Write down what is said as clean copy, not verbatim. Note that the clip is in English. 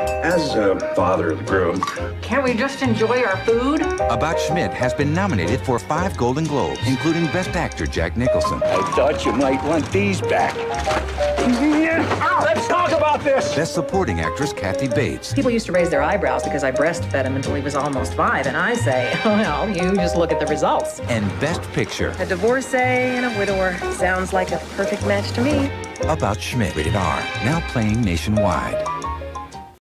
As a father of the groom, Can't we just enjoy our food? About Schmidt has been nominated for 5 Golden Globes, including Best Actor Jack Nicholson, I thought you might want these back. Let's talk about this. Best Supporting Actress Kathy Bates, People used to raise their eyebrows because I breastfed him until he was almost 5, and I say, well, you just look at the results. and Best Picture A divorcee and a widower sounds like a perfect match to me. about Schmidt. Rated R. Now playing nationwide.